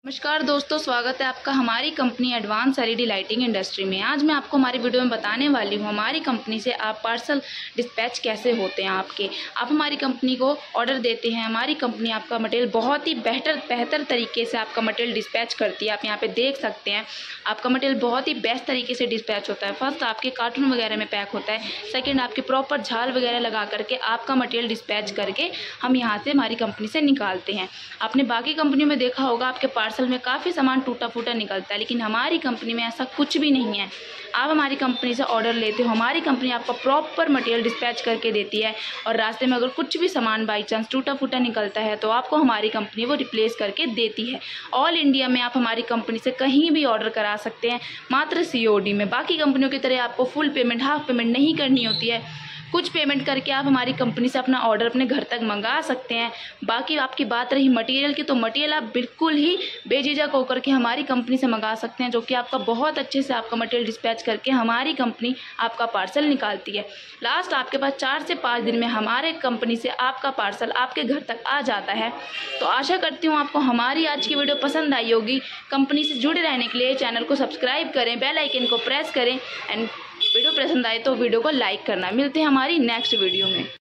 नमस्कार दोस्तों, स्वागत है आपका हमारी company advance LED lighting industry में। आज मैं आपको हमारी वीडियो में बताने वाली हूँ हमारी कंपनी से आप पार्सल डिस्पैच कैसे होते हैं। आप हमारी कंपनी को ऑर्डर देते हैं, हमारी कंपनी आपका मटेरियल बहुत ही बेहतर तरीके से आपका मटेरियल डिस्पैच करती है। आप यहाँ पे देख सकते हैं आपका मटेरियल बहुत ही बेस्ट तरीके से डिस्पैच होता है। फर्स्ट आपके कार्टून वगैरह में पैक होता है, सेकेंड आपके प्रॉपर झाल वगैरह लगा करके आपका मटेरियल डिस्पैच करके हम यहाँ से हमारी कंपनी से निकालते हैं। आपने बाकी कंपनी में देखा होगा आपके पार्सल में काफ़ी सामान टूटा फूटा निकलता है, लेकिन हमारी कंपनी में ऐसा कुछ भी नहीं है। आप हमारी कंपनी से ऑर्डर लेते हो, हमारी कंपनी आपका प्रॉपर मटेरियल डिस्पैच करके देती है और रास्ते में अगर कुछ भी सामान बाई चांस टूटा फूटा निकलता है तो आपको हमारी कंपनी वो रिप्लेस करके देती है। ऑल इंडिया में आप हमारी कंपनी से कहीं भी ऑर्डर करा सकते हैं, मात्र सीओडी में। बाकी कंपनियों की तरह आपको फुल पेमेंट, हाफ पेमेंट नहीं करनी होती है। कुछ पेमेंट करके आप हमारी कंपनी से अपना ऑर्डर अपने घर तक मंगा सकते हैं। बाकी आपकी बात रही मटेरियल की, तो मटेरियल आप बिल्कुल ही बेझिझक होकर के हमारी कंपनी से मंगा सकते हैं, जो कि आपका बहुत अच्छे से आपका मटेरियल डिस्पैच करके हमारी कंपनी आपका पार्सल निकालती है। लास्ट आपके पास 4 से 5 दिन में हमारे कंपनी से आपका पार्सल आपके घर तक आ जाता है। तो आशा करती हूँ आपको हमारी आज की वीडियो पसंद आई होगी। कंपनी से जुड़े रहने के लिए चैनल को सब्सक्राइब करें, बेल आइकन को प्रेस करें एंड वीडियो पसंद आए तो वीडियो को लाइक करना। मिलते हैं हमारी नेक्स्ट वीडियो में।